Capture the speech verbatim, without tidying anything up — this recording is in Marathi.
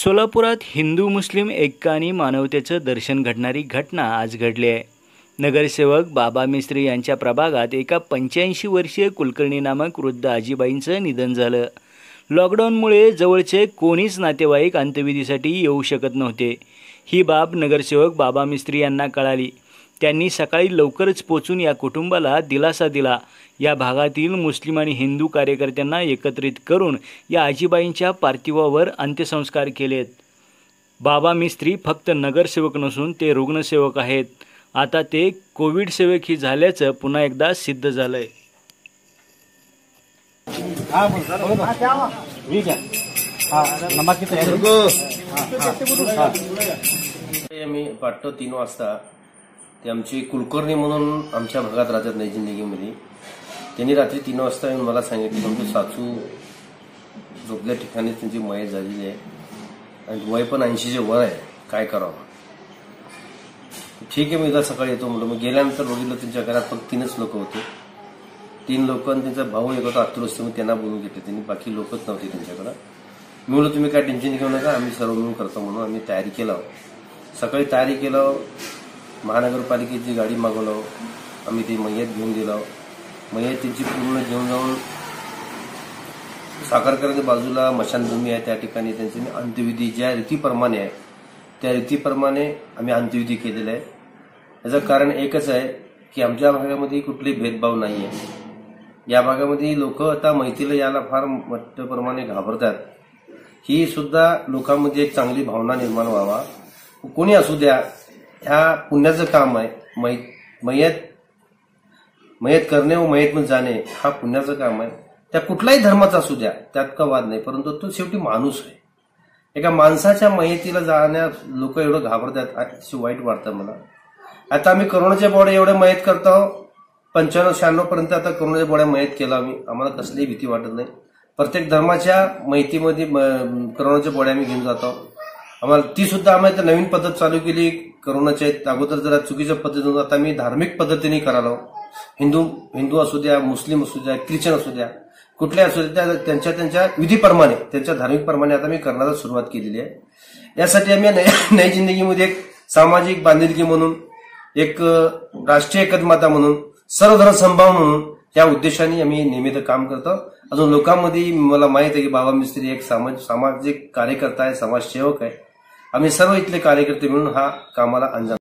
सोलापुरात हिंदू मुस्लिम ऐक्य आणि मानवतेचं दर्शन घडणारी घटना आज घडली आहे। नगरसेवक बाबा मिस्त्री यांच्या प्रभागात एका पंच्याऐंशी वर्षीय कुलकर्णी नामक वृद्ध आजीबाईंचं निधन झालं। लॉकडाऊनमुळे जवळचे कोणीच नातेवाईक अंत्यविधीसाठी येऊ शकत नव्हते। ही बाब नगरसेवक बाबा मिस्त्री यांना कळाली। त्यांनी सकाळी लवकरच पोचून या कुटुंबाला दिलासा दिला। या भागातील मुस्लिम आणि हिंदू कार्यकर्त्यांना एकत्रित करून या आजीबाईंच्या पार्थिवावर अंत्यसंस्कार केलेत। बाबा मिस्त्री फक्त नगरसेवक नसून ते रुग्णसेवक आहेत। आता ते कोविड सेवकही झाल्याचं पुन्हा एकदा सिद्ध झालंय। मी पाठतो तीन वाजता ते आमची कुलकर्णी म्हणून आमच्या भागात राहतात नई जिंदगीमध्ये। त्यांनी रात्री तीन वाजता येऊन मला सांगितलं तुमचे सासू झोपल्या ठिकाणी त्यांची मय झालेली आहे आणि वय पण ऐंशीचे वर आहे, काय करावं। ठीक आहे मी उद्या सकाळी येतो म्हटलं। मग गेल्यानंतर बघितलं त्यांच्या घरात फक्त तीनच लोक होते। तीन लोक आणि त्यांचा भाऊ एक होता अतुरस्ती, मग त्यांना बोलून घेतले त्यांनी, बाकी लोकच नव्हते त्यांच्याकडे। मी म्हणलं तुम्ही काय टेन्शन घेऊ नका, आम्ही सर्व मिळून करतो म्हणून आम्ही तयारी केलं। सकाळी तयारी केलं, महानगरपालिकेची गाडी मागवलं, आम्ही ती मय्यत घेऊन गेलो। मय्यत त्यांची पूर्ण घेऊन जाऊन साखरकरांच्या बाजूला मशानभूमी आहे, त्या ठिकाणी त्यांची अंत्यविधी ज्या रीतीप्रमाणे आहे त्या रीतीप्रमाणे आम्ही अंत्यविधी केलेला आहे। याचं कारण एकच आहे की आमच्या भागामध्ये कुठलेही भेदभाव नाही आहे। या भागामध्ये लोक आता मैतीला यायला फार मोठ्या प्रमाणे घाबरतात। ही सुद्धा लोकांमध्ये एक चांगली भावना निर्माण व्हावा। कोणी असू द्या, ह्या पुण्याचं काम आहे। मै मयत मयत करणे व मयत में जाणे हा पुण्याचं काम आहे। त्या कुठलाही धर्माचा असू द्या, त्यात का वाद नाही, परंतु तो शेवटी माणूस आहे। एका माणसाच्या मयतीला जाण्यास लोक एवढं घाबरतात, अतिशय वाईट वाटतं मला। आता आम्ही करोनाच्या बॉड्या एवढ्या मयत करतो, पंच्याण्णव शहाण्णव पर्यंत आता करोनाच्या बॉड्या मयत केला आम्ही, आम्हाला कसलीही भीती वाटत नाही। प्रत्येक धर्माच्या मयतीमध्ये करोनाच्या बॉड्या आम्ही घेऊन जातो। आम्हाला ती सुद्धा आम्ही आता नवीन पद्धत चालू केली करोनाच्या अगोदर जरा चुकीच्या पद्धतीने, आता आम्ही धार्मिक पद्धतीने करालो। हिंदू हिंदू असू द्या, मुस्लिम असू द्या, ख्रिश्चन असू द्या, कुठल्या असू द्या, त्यांच्या त्यांच्या विधीप्रमाणे त्यांच्या धार्मिक प्रमाणे आता मी करण्याला सुरुवात केलेली आहे। यासाठी आम्ही नई जिंदगीमध्ये एक सामाजिक बांधिलकी म्हणून, एक राष्ट्रीय एकात्मता म्हणून, सर्वधर्म समभाव म्हणून या उद्देशाने आम्ही नियमित काम करतो। अजून लोकांमध्ये मला माहित आहे की बाबा मिस्त्री एक सामाजिक कार्यकर्ता आहे, समाजसेवक आहे। आम्ही सर्व इथले कार्यकर्ते मिळून हा कामाला अंजाम